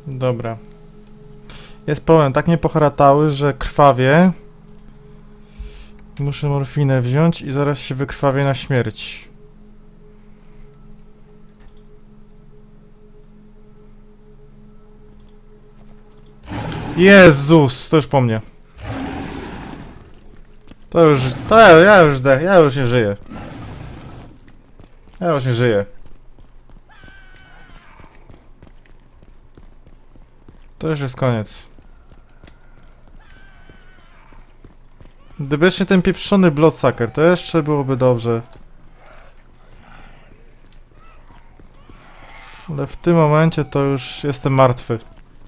Dobra. Jest problem, tak mnie poharatały, że krwawie. Muszę morfinę wziąć i zaraz się wykrwawię na śmierć. Jezus, to już po mnie. Ja już nie żyję. Ja już nie żyję. To już jest koniec. Gdyby jeszcze ten pieprzony Bloodsucker, to jeszcze byłoby dobrze. Ale w tym momencie to już jestem martwy.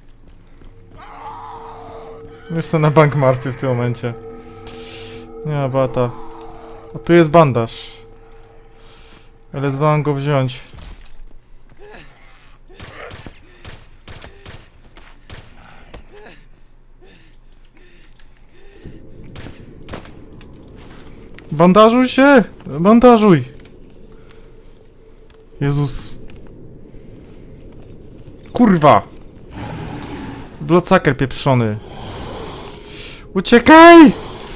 Jestem na bank martwy w tym momencie. Nie ma bata. A tu jest bandaż. Ale zdołam go wziąć. Bandażuj się! Bandażuj! Jezus. Kurwa! Bloodsucker pieprzony. Uciekaj!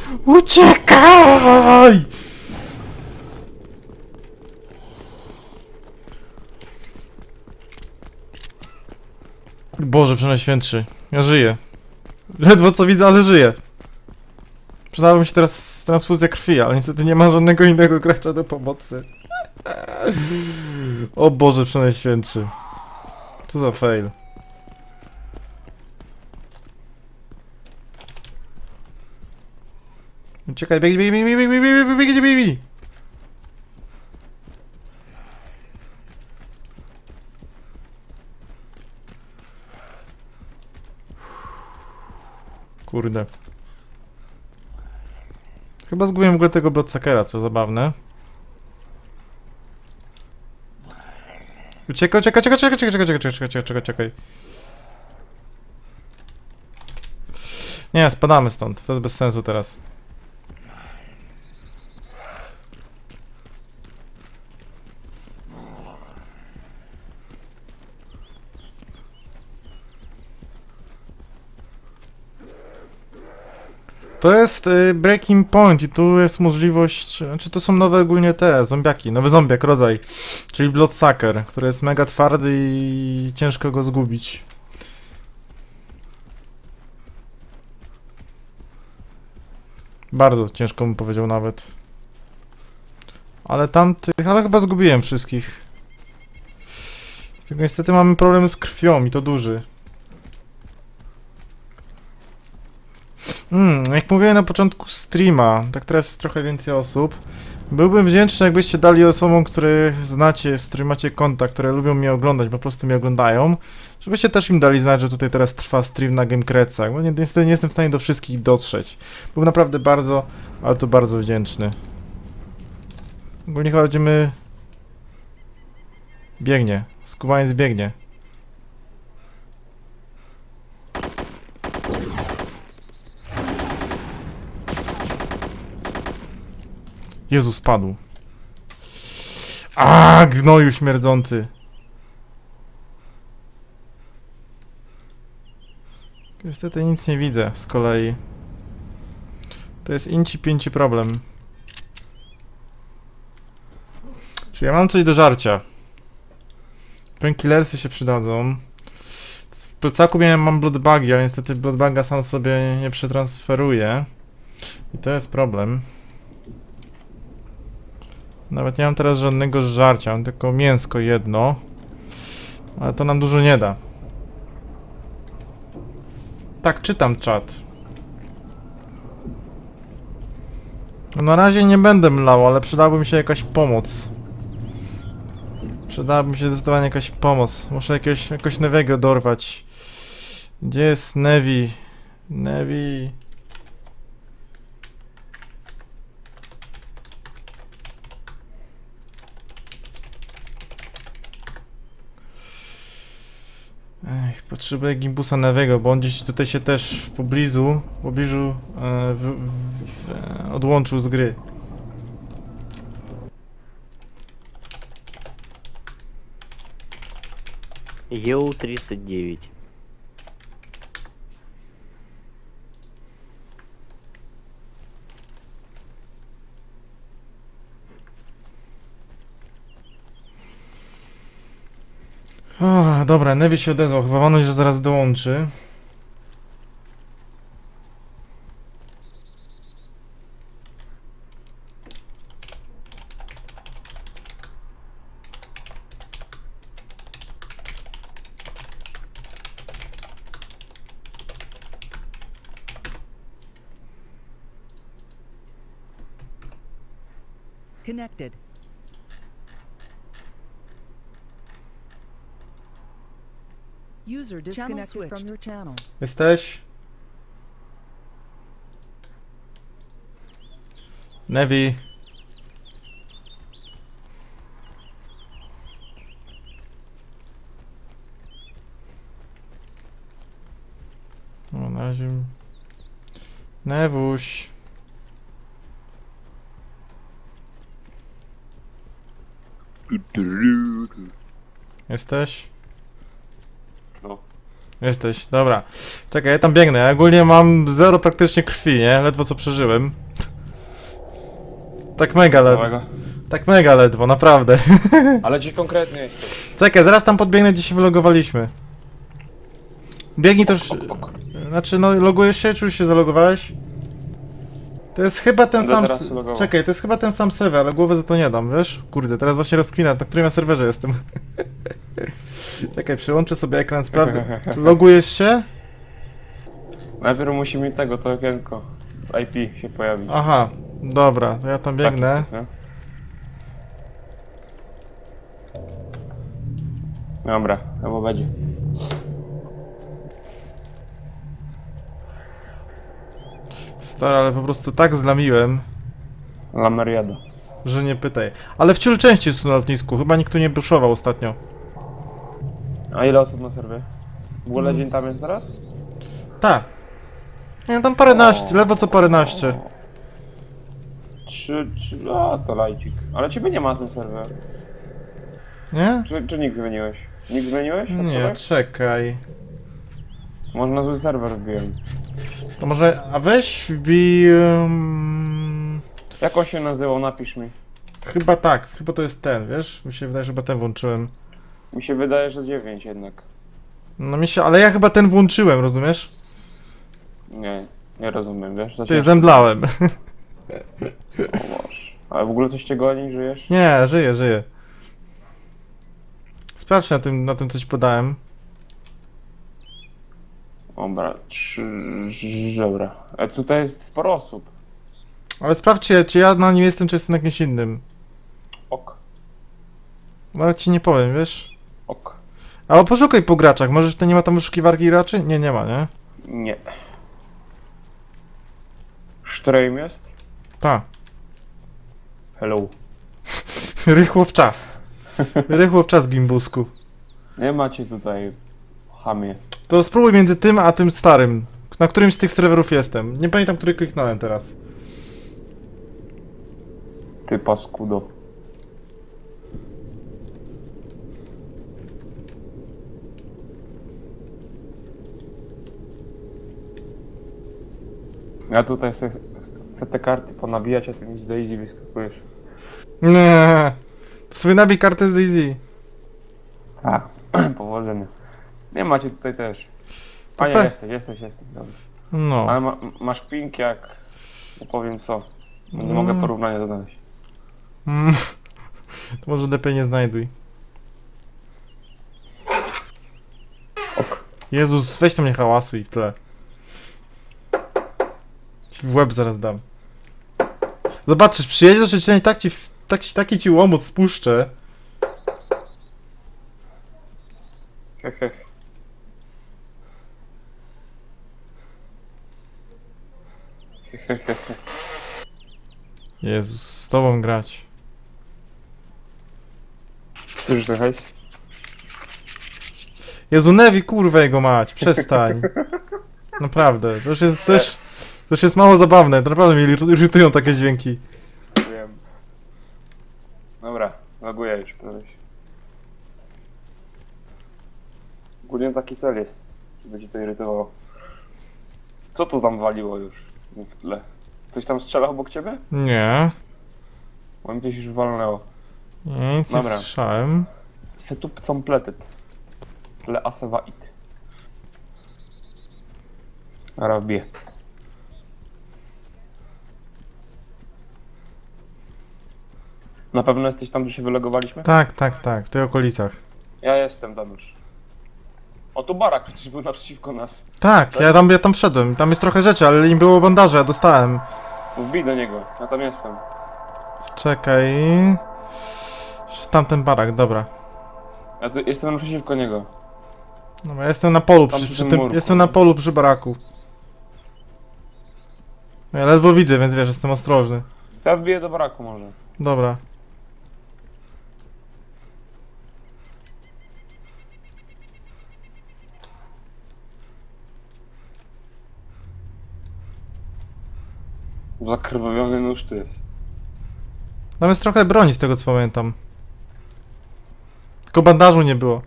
Uciekaj! Boże Przenajświętszy. Ja żyję. Ledwo co widzę, ale żyję. Przydałaby mi się teraz transfuzja krwi, ale niestety nie ma żadnego innego gracza do pomocy. O Boże Przenajświętszy. Co za fail. Uciekaj, biegnij. Kurde. Chyba zgubiłem w ogóle tego Bloodsuckera, co zabawne. Uciekaj. Nie, spadamy stąd. To jest bez sensu teraz. To jest breaking point i tu jest możliwość, znaczy to są nowe ogólnie te zombiaki, nowy zombiak rodzaj, czyli Bloodsucker, który jest mega twardy i ciężko go zgubić. Bardzo ciężko bym powiedział nawet. Ale ale chyba zgubiłem wszystkich. Tylko niestety mamy problem z krwią i to duży. Jak mówiłem na początku streama, tak teraz jest trochę więcej osób. Byłbym wdzięczny, jakbyście dali osobom, które znacie, z którymi macie kontakt, które lubią mnie oglądać, po prostu mnie oglądają, żebyście też im dali znać, że tutaj teraz trwa stream na Gamecrecach, bo niestety nie jestem w stanie do wszystkich dotrzeć. Byłem naprawdę bardzo, ale to bardzo wdzięczny. Ogólnie chyba będziemy... Biegnie. Skubaniec biegnie. Jezus, padł. A, gnoju śmierdzący. Niestety nic nie widzę z kolei. To jest inci pięci problem. Czyli ja mam coś do żarcia. Painkillersy się przydadzą. W plecaku mam bloodbagi, ale niestety bloodbaga sam sobie nie przetransferuje. I to jest problem. Nawet nie mam teraz żadnego żarcia, mam tylko mięsko jedno. Ale to nam dużo nie da. Tak, czytam czat. No na razie nie będę mlał, ale przydałaby mi się jakaś pomoc. Przydałaby mi się zdecydowanie jakaś pomoc. Muszę jakoś Neviego dorwać. Gdzie jest Nevi? Nevi... Potrzebuję Gimbusa Neviego, bo on gdzieś tutaj się też w pobliżu odłączył z gry. EU-39. O, dobra, Nevi się odezwał, chyba mam nadzieję, że zaraz dołączy. Connected. User disconnected from your channel. Jesteś? Nevi. O, na razie... Newuś. Jesteś? No. Jesteś, dobra. Czekaj, ja tam biegnę. Ja ogólnie mam zero praktycznie krwi, nie? Ledwo co przeżyłem. Tak mega ledwo. Całego. Tak mega ledwo, naprawdę. Ale gdzie konkretnie jesteś? Czekaj, zaraz tam podbiegnę, gdzie się wylogowaliśmy. Biegnij to już... Znaczy, no, logujesz się, czy już się zalogowałeś? To jest chyba ten Będę sam... teraz się logował. Czekaj, to jest chyba ten sam serwer, ale głowę za to nie dam, wiesz? Kurde, teraz właśnie rozkwinę, na którym ja serwerze jestem. Czekaj, przełączę sobie ekran, sprawdzę. Czy logujesz się? Najpierw musi mi tego, to okienko z IP się pojawić. Aha, dobra, to ja tam biegnę. Taki syf, nie? Dobra, albo będzie. Stary, ale po prostu tak zlamiłem, Lameriada. że nie pytaj. Ale wciąż częściej jest tu na lotnisku, chyba nikt tu nie buszował ostatnio. A ile osób na serwie? W ogóle dzień tam jest teraz? Tak. Nie, tam paręnaście, ledwo co paręnaście. Trzy, a to lajcik. Ale ciebie nie ma na tym serwie. Nie? Czy nick zmieniłeś? Nick zmieniłeś? Nie, czekaj. Może na zły serwer wbiłem. To może, a weź wbij... Jak on się nazywał? Napisz mi. chyba tak, chyba to jest ten, wiesz? Mi się wydaje, że chyba ten włączyłem. Mi się wydaje, że 9 jednak. No mi się, ale ja chyba ten włączyłem, rozumiesz? Nie rozumiem, wiesz? Ty, zemdlałem. O Boże. Ale w ogóle coś cię goni, żyjesz? Nie, żyję. Sprawdź na tym coś podałem. Dobra, dobra. A tutaj jest sporo osób. Ale sprawdźcie, czy ja na nim jestem, czy jestem na jakimś innym. Ok, No ale ci nie powiem, wiesz? ok. Ale poszukaj po graczach, może to nie ma tam wyszukiwarki graczy? Nie, nie ma, nie? Nie. Stream jest? Ta. Hello. Rychło w czas. Rychło w czas, gimbusku. Nie macie tutaj chamie. To spróbuj między tym a tym starym. Na którymś z tych serwerów jestem. Nie pamiętam, który kliknąłem teraz. Ty paskudo. Ja tutaj chcę te karty ponabijać, a ty mi z Daisy wyskakujesz. Nie. To sobie nabij kartę z Daisy. Tak. Powodzenia. Nie macie tutaj też. To Panie, jesteś. Dobra. No. Ale masz ping jak... Nie powiem co. Nie mogę porównania znaleźć. To może lepiej nie znajduj. Ok. Jezus, weź tam nie hałasuj i w tle. Ci w łeb zaraz dam. Zobaczysz, przyjedziesz, że i taki ci łomot spuszczę. Hehe. Jezus, z tobą grać. Już to hejs? Jezu, Nevi, kurwa jego mać, przestań. Naprawdę, to już jest mało zabawne, naprawdę mnie irytują takie dźwięki. Wiem. Dobra, loguję już prawie. Ogólnie taki cel jest, żeby ci to irytowało. Co to tam waliło już w tle? Ktoś tam strzela obok ciebie? Nie, Bo mi coś już walnęło. nic nie Dobra. słyszałem. Setup completed. Le Asewait. Robię. Na pewno jesteś tam, gdzie się wylogowaliśmy? Tak, tak, tak, w tych okolicach. Ja jestem tam już. O, tu barak przecież był naprzeciwko nas. Tak, ja tam wszedłem. Tam jest trochę rzeczy, ale nie było bandaży, ja dostałem. Wbij do niego, ja tam jestem. Czekaj. W tamten barak, dobra. Ja tu jestem naprzeciwko niego. No, ja jestem na polu, Tam przy, przy przy tym tym, murku. jestem na polu przy baraku. No, ja ledwo widzę, więc wiesz, jestem ostrożny. Ja wbiję do baraku może. Dobra. Zakrwawiony nóż tu jest. Tam jest trochę broni z tego co pamiętam. Tylko bandażu nie było.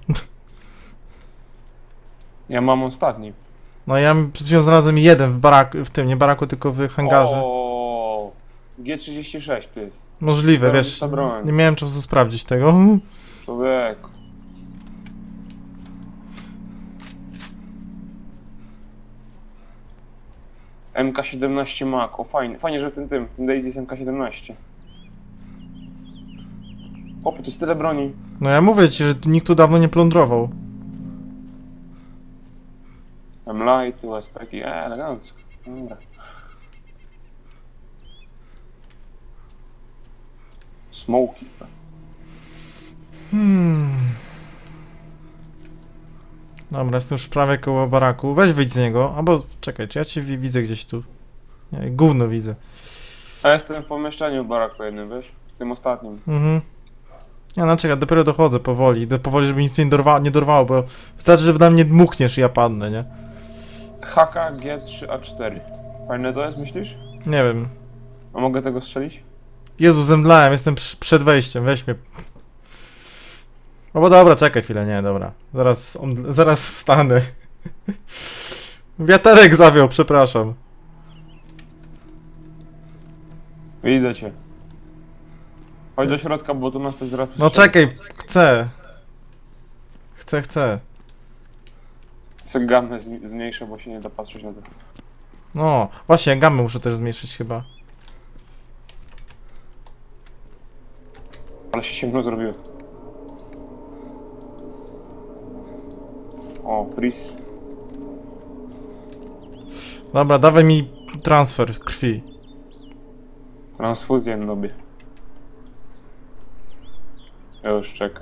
Ja mam ostatni. No ja przed chwilą znalazłem jeden w baraku, w tym, nie baraku, tylko w hangarze. O, G36 tu jest. Możliwe, wiesz, zarobista broń. nie miałem czasu sprawdzić tego. Człowieku. MK17 Mac, o fajnie, fajnie, że w tym Daisy jest MK17. Chłopie, tu jest tyle broni. No ja mówię ci, że nikt tu dawno nie plądrował. M-Light, USP-ki, elegancko. Dobra. Smoki. Dobra, jestem już prawie koło baraku. Weź wyjdź z niego, albo czekaj, czy ja cię widzę gdzieś tu? Nie, gówno widzę. A jestem w pomieszczeniu w baraku jednym, wiesz? W tym ostatnim. Mhm. Ja no czekaj, dopiero dochodzę powoli. Idę powoli, żeby nic mnie nie dorwało, bo wystarczy, że na mnie dmuchniesz i ja padnę, nie? HK G3A4. Fajne to jest, myślisz? Nie wiem. A mogę tego strzelić? Jezu, zemdlałem, jestem przed wejściem, weź mnie. O, bo dobra, czekaj chwilę, nie, dobra. Zaraz wstanę. Wiaterek zawiał, przepraszam. Widzę cię. Chodź do środka, bo tu nas coś zaraz No czekaj, chcę. Chcę. Chcę gamę zmniejszę, bo się nie da patrzeć na to. No, właśnie, gamę muszę też zmniejszyć chyba. Ale się ciemno zrobiło. O, freeze. Dobra, dawaj mi transfer krwi. Transfuzję robię. Już czekaj.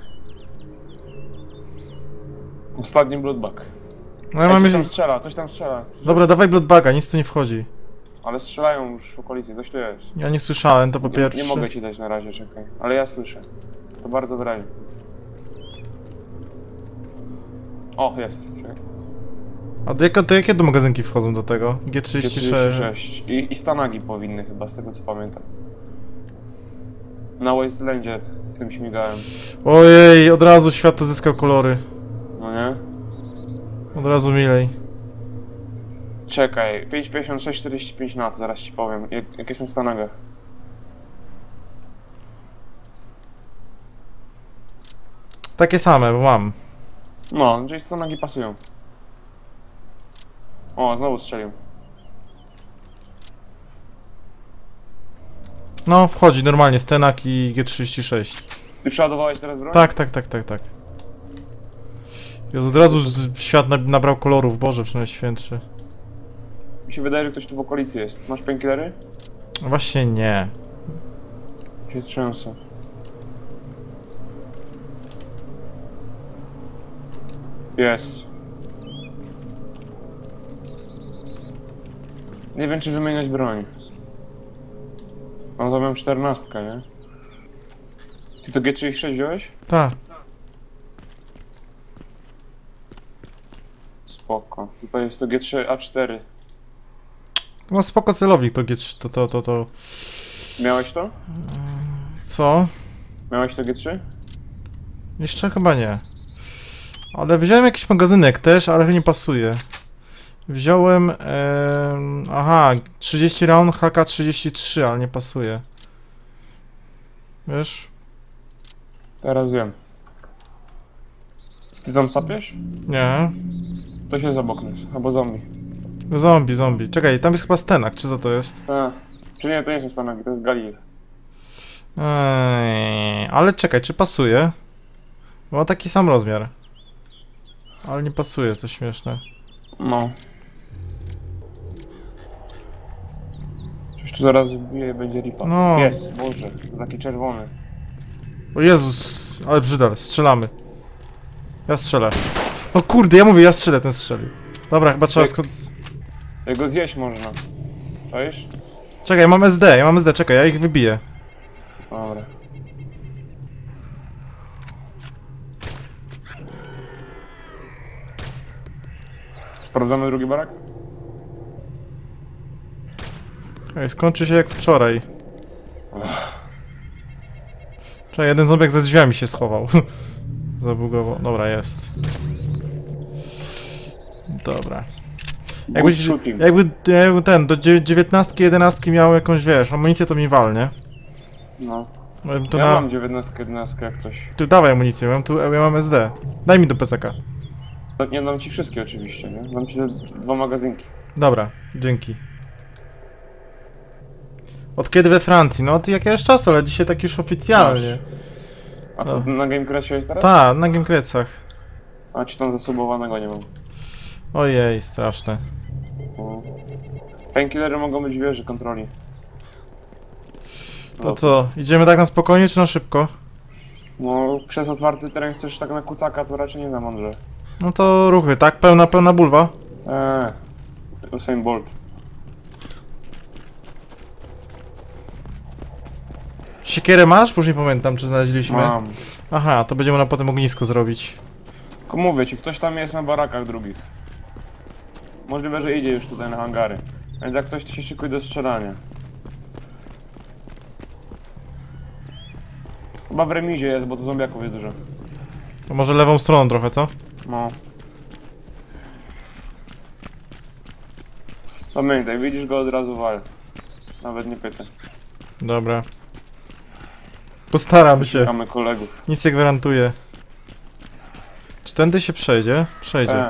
Ostatni bloodbag. No ja Ej, mam coś już... tam strzela, coś tam strzela. Dobra, dawaj bloodbaga, nic tu nie wchodzi. Ale strzelają już w okolicy, coś tu jest. Ja nie słyszałem, to po pierwsze. Nie mogę ci dać na razie, czekaj. Ale ja słyszę. To bardzo wyraźnie. O, jest. Czekaj. A do jakie do magazynki wchodzą do tego? G36. G36. I Stanagi powinny chyba, z tego co pamiętam. Na Wastelandzie z tym śmigałem. Ojej, od razu świat zyskał kolory. No nie? Od razu milej. Czekaj, 5,56, 45 na to, zaraz ci powiem. Jakie są w Stanagach? Takie same, bo mam. No, czyli Stanagi pasują. O, znowu strzelił. No, wchodzi normalnie, Stenak i G36. Ty przeładowałeś teraz broń? Tak. Jezu, od razu świat nabrał kolorów, Boże, przynajmniej świętszy. Mi się wydaje, że ktoś tu w okolicy jest. Masz painkillery? Właśnie nie. Się trzęsę. Jest. Nie wiem, czy wymieniać broń. No to mam 14, nie? Ty to G36 wziąłeś? Tak. Spoko. Tutaj jest to G3A4. No spoko celownik to G3, to... Miałeś to? Co? Miałeś to G3? Jeszcze chyba nie. Ale wziąłem jakiś magazynek też, ale nie pasuje. Wziąłem... aha, 30 round HK33, ale nie pasuje. Wiesz? Teraz wiem. Ty tam sapiesz? Nie. To się jest obok nas, albo zombie. Zombie. Czekaj, tam jest chyba Stenak, czy co to jest? Czy nie, to nie są Stanagi, to jest Galil. Ale czekaj, czy pasuje? Ma taki sam rozmiar. Ale nie pasuje, co śmieszne. No. Coś tu zaraz wbije i będzie ripa. No. Jest, Boże, to taki czerwony. O Jezus, ale brzydal, strzelamy. Ja strzelę. O kurde, ja mówię, ja strzelę, ten strzelił. Dobra, chyba trzeba Jak go zjeść można. Czaisz? Czekaj, ja mam SD, czekaj, ja ich wybiję. Dobra. Sprawdzamy drugi barak? Czekaj, skończy się jak wczoraj. Czekaj, jeden zombiak za drzwiami się schował. Zabugował. Dobra, jest. Dobra. Jakby ten, do 19, 11 miał jakąś, wiesz, amunicję, to mi walnie. No. To Ja mam 19, 11 jak coś. Tu dawaj amunicję, ja mam SD. Daj mi do PCK. No, nie dam ci wszystkie oczywiście, nie? Dam ci te 2 magazynki. Dobra, dzięki. Od kiedy we Francji? No od jakiegoś czasu, ale dzisiaj tak już oficjalnie. A co, na GameCrashie jest teraz? Tak, na GameCrashach. A ci tam zasubowanego nie mam. Ojej, straszne. No. Painkillery mogą być w wieży kontroli. To co, idziemy tak na spokojnie czy na szybko? No, przez otwarty teren chcesz tak na kucaka, to raczej nie za mądrze. No to ruchy, tak? Pełna bulwa? Usain Bolt. Siekierę masz? Później pamiętam, czy znaleźliśmy. Mam. Aha, to będziemy na potem ognisko zrobić. Tylko mówię ci, ktoś tam jest na barakach drugich. Możliwe, że idzie już tutaj na hangary. Więc jak coś, to się szykuj do strzelania. Chyba w remizie jest, bo tu zombiaków jest dużo. To może lewą stroną trochę, co? No. Pamiętaj, widzisz go od razu wal. Nawet nie pytaj. Dobra. Postaram się. Mamy kolegów. Nic nie gwarantuję. Czy tędy się przejdzie? Przejdzie.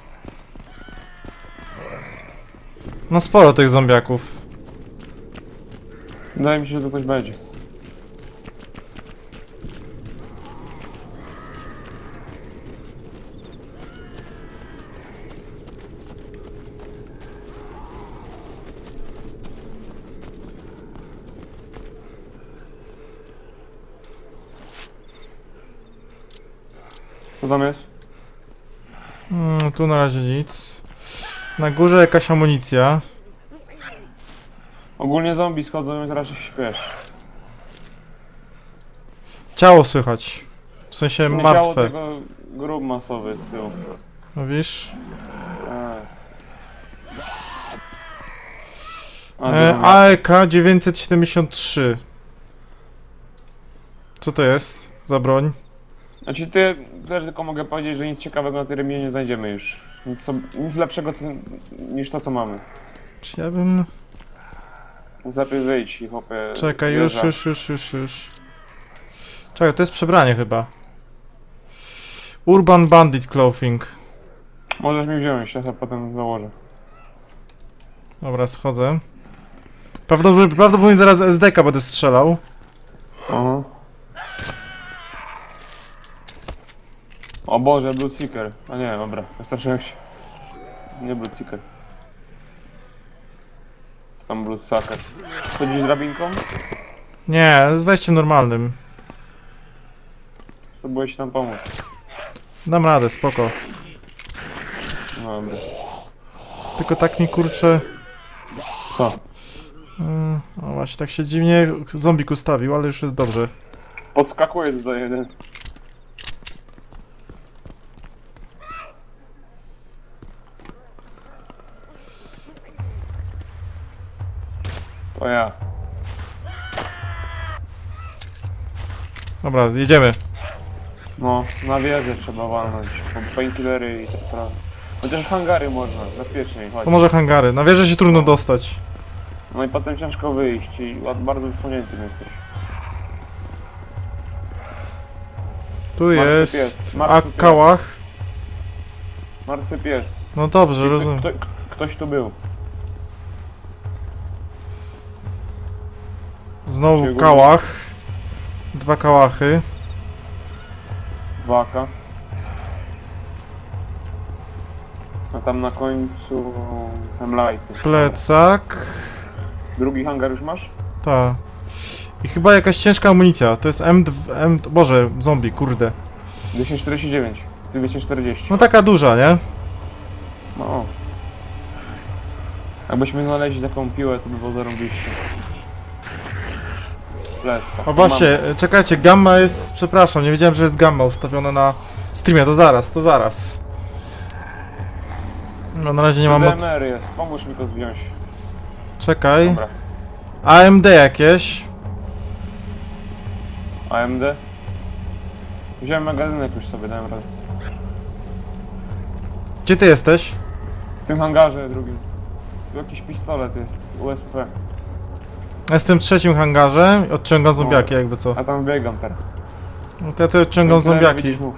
No sporo tych zombiaków. Wydaje mi się, że tu ktoś będzie. Co tam jest? Tu na razie nic. Na górze jakaś amunicja. Ogólnie zombie schodzą, więc raczej się śpiesz. Ciało słychać. W sensie Ciało martwe. tego grób masowy z tyłu. No wiesz? AEK 973. Co to jest za broń? Znaczy ty też tylko mogę powiedzieć, że nic ciekawego na tej reminie nie znajdziemy już. Nic lepszego niż to co mamy. Czy ja bym... Więc lepiej wyjść i hopie. Czekaj, już. Czekaj, to jest przebranie chyba. Urban Bandit Clothing. Możesz mi wziąć, ja sobie potem założę. Dobra, schodzę. Prawdopodobnie zaraz SDK będę strzelał. Aha. O Boże, Bloodseeker. A nie, dobra, wystarczyłem się. Nie Bloodseeker. Tam Bloodsucker. Chodzisz drabinką? Nie, z wejściem normalnym. Spróbuję ci tam pomóc. Dam radę, spoko. No dobra. Tylko tak mi kurczę... Co? O właśnie, tak się dziwnie zombik ustawił, ale już jest dobrze. Podskakuje tutaj jeden. To ja. Dobra, jedziemy. No, na wieżę trzeba walnąć. Painkillery i te sprawy. Chociaż hangary można, bezpieczniej, chodź. To może hangary. Na wieżę się trudno dostać. No i potem ciężko wyjść i bardzo wysuniętym jesteś. Tu Martwy jest... pies, A martwy pies. kałach. Martwy pies. No dobrze, rozumiem. Ktoś tu był. Znowu Cię kałach. 2 kałachy. Waka. A tam na końcu... Hemlighty. Plecak. Drugi hangar już masz? Ta. I chyba jakaś ciężka amunicja. To jest Boże, zombie, kurde. 249. 240. No taka duża, nie? No. Jakbyśmy znaleźli taką piłę, to by było zarąbiście. Plecak. O właśnie, czekajcie, gamma jest... Przepraszam, nie wiedziałem, że jest gamma ustawiona na streamie. To zaraz. No na razie nie mam... DMR jest, pomóż mi to zdjąć. Czekaj. Dobra. AMD jakieś. AMD? Wziąłem magazynek już sobie, dałem radę. Gdzie ty jesteś? W tym hangarze drugim. Tu jakiś pistolet jest, USP. Jestem w 3. hangarze i odciągam zombiaki, jakby co. A tam biegam teraz. No to ja tu odciągam Tyle, zombiaki. widzisz, mów.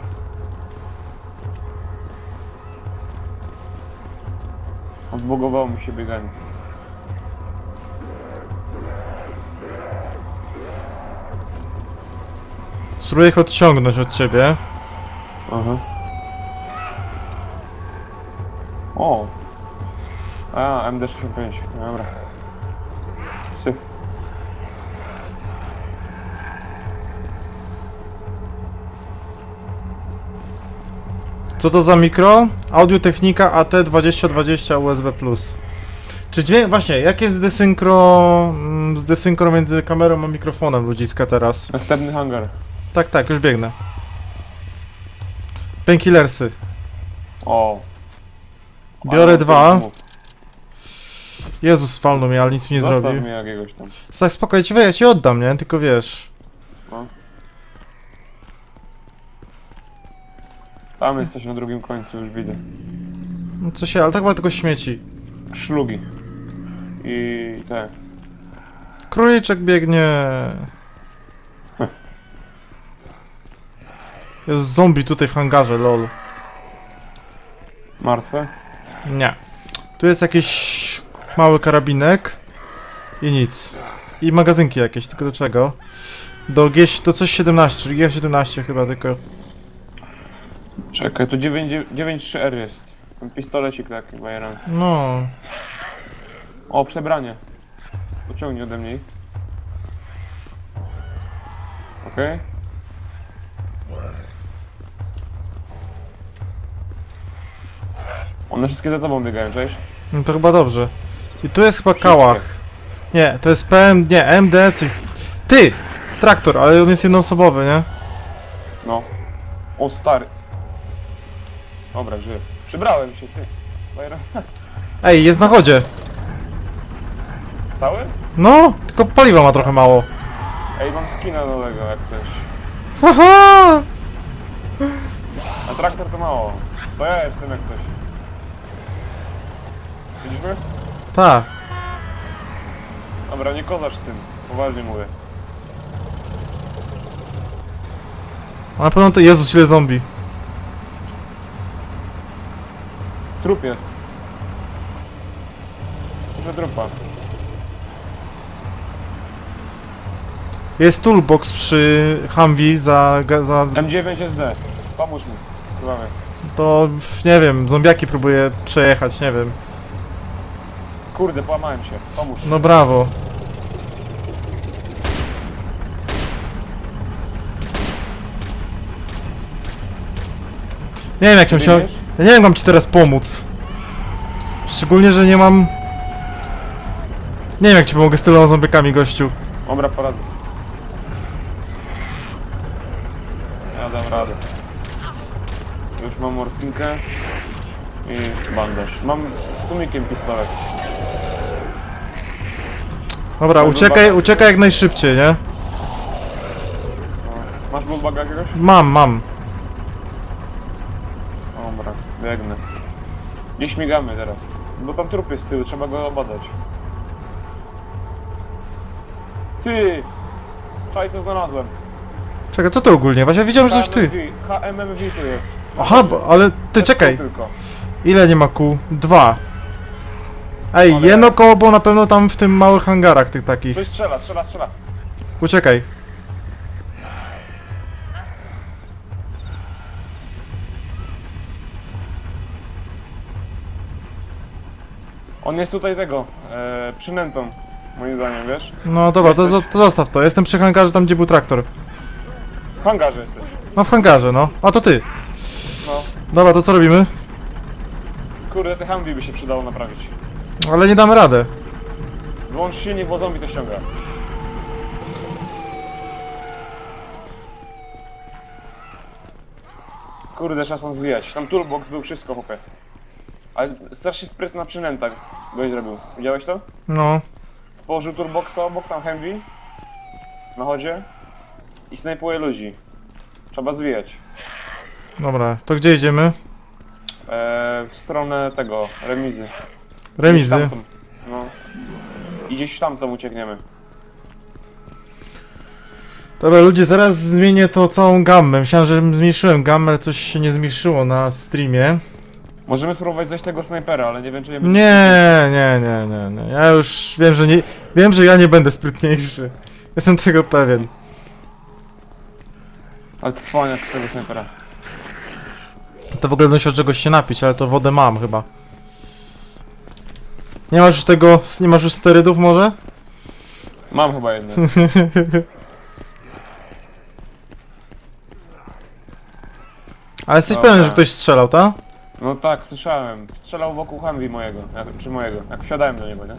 Odbugowało mi się bieganie. Spróbuję ich odciągnąć od ciebie. Aha. O! A, MD65, dobra. Syf. Co to za mikro? Audiotechnika AT2020 USB+. Czy dźwięk... Właśnie, jak jest zdesynchro między kamerą a mikrofonem ludziska teraz? Następny hangar. Tak, już biegnę. Painkillersy. O! Biorę Ale 2. mów. Jezus, falno mnie, ale nic mi nie Zostaw zrobił. mnie jakiegoś tam. Tak, spokojnie, ja ci oddam, nie? Tylko wiesz. No. Tam jesteś na drugim końcu, już widzę. No co się, ale tak ma tylko śmieci. Szlugi. I te. Króliczek biegnie. Jest zombie tutaj w hangarze, lol. Martwe? Nie. Tu jest jakiś mały karabinek. I nic. I magazynki jakieś, tylko do czego? Do coś 17, czyli G17 chyba tylko. Czekaj, tu 9.3R jest. Ten pistolecik taki bajerancy. No. O, przebranie. Pociągnij ode mnie. Okej. One wszystkie za tobą biegają, cześć? No to chyba dobrze. I tu jest chyba kałach. Nie, to jest PM, nie, MD, coś. Ty! Traktor, ale on jest jednoosobowy, nie? No. O, stary. Dobra, żyję. Przybrałem się, ty. Bajeran. Ej, jest na chodzie. Cały? No, tylko paliwa ma trochę mało. Ej, mam skina nowego, jak coś. Haha! A traktor to mało. To ja jestem jak coś. Widzisz mnie? Tak. Dobra, nie kozasz z tym. Poważnie mówię. A na pewno to... Jezus, ile zombie. Trup jest. Słyszę trupa. Jest toolbox przy Humvee za... M9 SD. Pomóż mi. Słuchamy. To... nie wiem, zombiaki próbuję przejechać, nie wiem. Kurde, połamałem się. Pomóż. No brawo. Nie wiem jak mam się... Biegniesz? Ja nie wiem jak mam ci teraz pomóc. Szczególnie, że nie mam... Nie wiem jak ci pomogę z tyloma zombiekami, gościu. Dobra, poradzę sobie. Ja dam radę. Już mam morfinkę i bandaż. Mam z tłumikiem pistolet. Dobra, uciekaj jak najszybciej, nie? No. Masz bullbaga jakiegoś? Mam. Dobra, biegnę. Nie śmigamy teraz. Bo tam trup jest z tyłu, trzeba go obadać. Ty! Czaj, co znalazłem. Czekaj, co to ogólnie? Właśnie widziałem, że coś ty. HMMV tu jest. Aha, ale ty czekaj. Tylko. Ile nie ma kół? 2. Ej, Ale- jedno koło było na pewno tam w tym małych hangarach tych takich. Coś strzela. Uciekaj. On jest tutaj tego, przynętą, moim zdaniem, wiesz? No dobra, to zostaw to. Jestem przy hangarze tam, gdzie był traktor. W hangarze jesteś. No w hangarze, no. A to ty. No. Dobra, to co robimy? Kurde, te Humvee by się przydało naprawić. Ale nie damy radę. Wyłącz silnik, bo zombie to ściąga. Kurde, trzeba są zwijać. Tam toolbox był, wszystko, chłopie. Ale strasznie sprytna przynęta goś zrobił. Widziałeś to? No. Położył toolboxa obok, tam Humvee. Na chodzie. I snajpuje ludzi. Trzeba zwijać. Dobra, to gdzie idziemy? W stronę tego, remizy. Gdzieś Remizy. tamtą. No. I gdzieś tamtą uciekniemy. Dobra, ludzie, zaraz zmienię to całą gammę. Myślałem, że zmniejszyłem gammę, ale coś się nie zmniejszyło na streamie. Możemy spróbować zejść tego snajpera, ale nie wiem, czy nie Nie. Ja już wiem, że nie. Wiem, że ja nie będę sprytniejszy. Jestem tego pewien. Ale to cwaniak z tego snajpera. To w ogóle bym się od czegoś się napić, ale to wodę mam chyba. Nie masz już tego. Nie masz już sterydów może? Mam chyba jedno. Ale jesteś Dobra. pewien, że ktoś strzelał, tak? No tak, słyszałem. Strzelał wokół Humvee mojego. Czy mojego. Jak wsiadałem do niego, nie?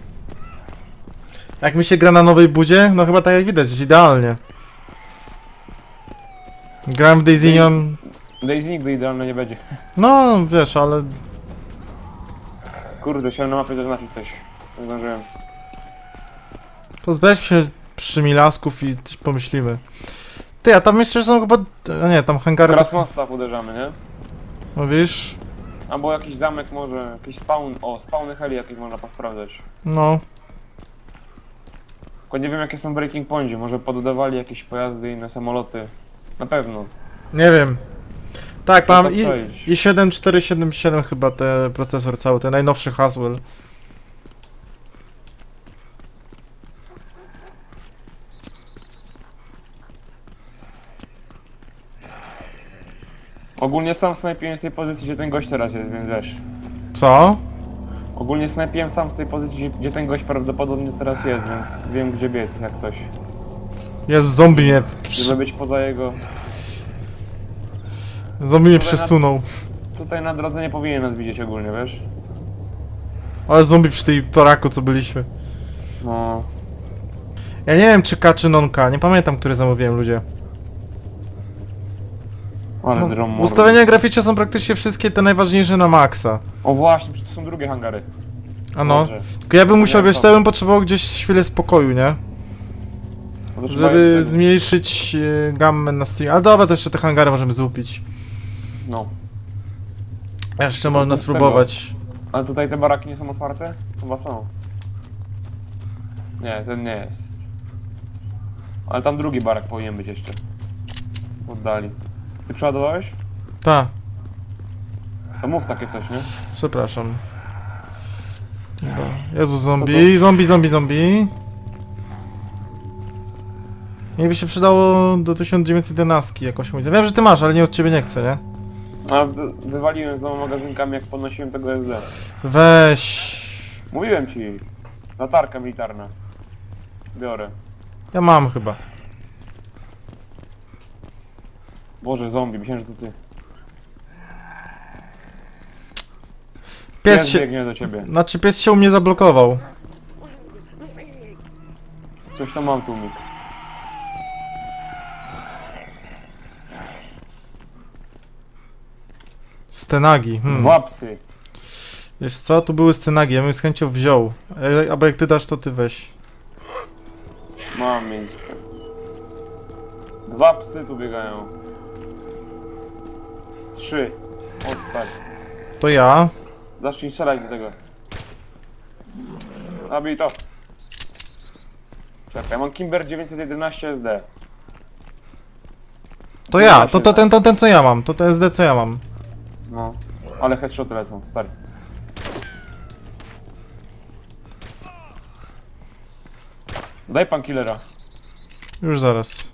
Jak mi się gra na nowej budzie? No chyba tak jak widać, jest idealnie. Grałem w Daisynion. Daisy nigdy idealne nie będzie. No wiesz, ale. Kurde, chciałem na mapie zaznaczyć coś. Nie zdążyłem. Pozbędźmy się przymilasków i coś pomyślimy. Ty, a tam jeszcze są chyba. A nie, tam hangary to. Krasnostaw uderzamy, nie? Mówisz? Albo jakiś zamek może, jakiś spawn. O, spawny heli jakieś można posprawdzać. No. Tylko nie wiem jakie są breaking pointy. Może poddawali jakieś pojazdy, inne samoloty. Na pewno. Nie wiem. Tak, mam tak przejść. i7 477 chyba te procesor cały, ten najnowszy Haswell. Ogólnie sam snajpiłem z tej pozycji, gdzie ten gość teraz jest, więc wiesz. Co? Ogólnie snajpiłem sam z tej pozycji, gdzie ten gość prawdopodobnie teraz jest, więc wiem gdzie biec, jak coś. Jest zombie mnie. Żeby być poza jego... Zombie mnie przesunął. Tutaj na drodze nie powinien nas widzieć ogólnie, wiesz? Ale zombie przy tej baraku co byliśmy. No... Ja nie wiem czy K czy non-K, nie pamiętam który zamówiłem ludzie. Ale No, drum ustawienia graficzne są praktycznie wszystkie te najważniejsze na maksa. O właśnie, przecież to są drugie hangary. A no. Dobrze. Tylko ja bym musiał, Nie, wiesz, to- to ja bym potrzebował gdzieś chwilę spokoju, nie? No to trzeba Żeby tego- zmniejszyć gammę na stream. Ale dobra, to jeszcze te hangary możemy złupić. No. Jeszcze można z tego. spróbować. Ale tutaj te baraki nie są otwarte? Chyba są. Nie, ten nie jest. Ale tam drugi barak powinien być jeszcze. Oddali. Ty przeładowałeś? Ta, To mów takie coś, nie? przepraszam. Dobra. Jezu, zombie. Mi by się przydało do 1911 jakąś amunicję. Wiem, że ty masz, ale nie od ciebie nie chcę, nie? A wywaliłem z dwoma magazynkami jak podnosiłem tego SD. Weź. Mówiłem ci. Latarka militarna. Biorę. Ja mam chyba. Boże, zombie, myślałem, że to ty. Pies się... biegnie do ciebie. Znaczy pies się u mnie zablokował. Coś tam mam tłumik. Stenagi. Dwa psy. Wiesz co, tu były scenagi, ja bym z chęcią wziął. Albo jak ty dasz, to ty weź. Mam miejsce. Dwa psy tu biegają. 3. Odstać. To ja. Zacznij strzelać do tego. Zabij to. Czekaj, mam Kimber 911 SD. To ja, to ten co ja mam, to SD co ja mam. No, ale headshoty lecą, stary. Daj pan killera. Już zaraz.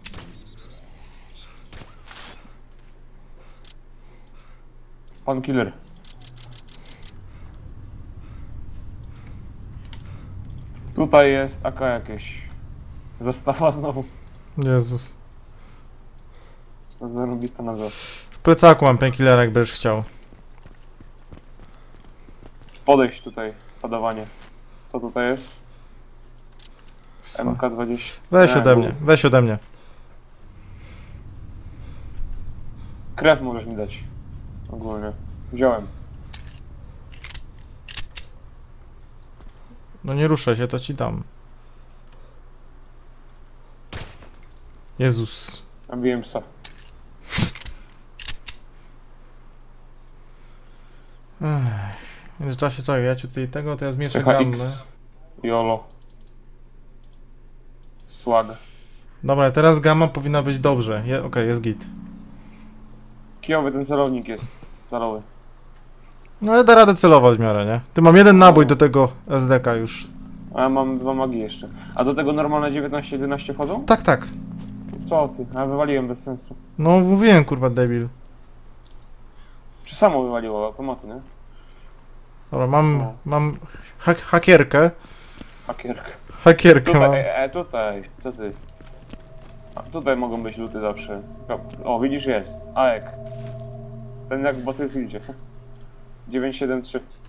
Pan killer. Tutaj jest AK jakieś. Zastawa znowu. Jezus. Zarobista nazwa. W plecaku mam painkillera, jak będziesz chciał. Podejść tutaj, podawanie. Co tutaj jest? Co? MK20. Weź Nie, ode bo- mnie, weź ode mnie. Krew możesz mi dać. Ogólnie. Wziąłem. No nie ruszaj się, to ci dam. Jezus. Nabiłem psa. W międzyczasie czekaj, ja ci tutaj tego, to ja zmieszę THX. gammę. YOLO. Swag. Dobra, teraz gamma powinna być dobrze. Okej, jest git. Kijowy ten celownik jest stalowy. No ale da radę celować w miarę, nie? Ty mam jeden nabój do tego SDK już. A ja mam 2 magii jeszcze. A do tego normalne 19-11 wchodzą? Tak, tak. Co ty? A wywaliłem bez sensu. No mówiłem, kurwa, debil. Czy samo wywaliło automaty, nie? Dobra, No. mam hakierkę. Hakierka. Hakierkę mam. Tutaj, co ty? A tutaj mogą być luty zawsze. O, widzisz, jest. AEK. Ten jak w Battlefieldzie. 973.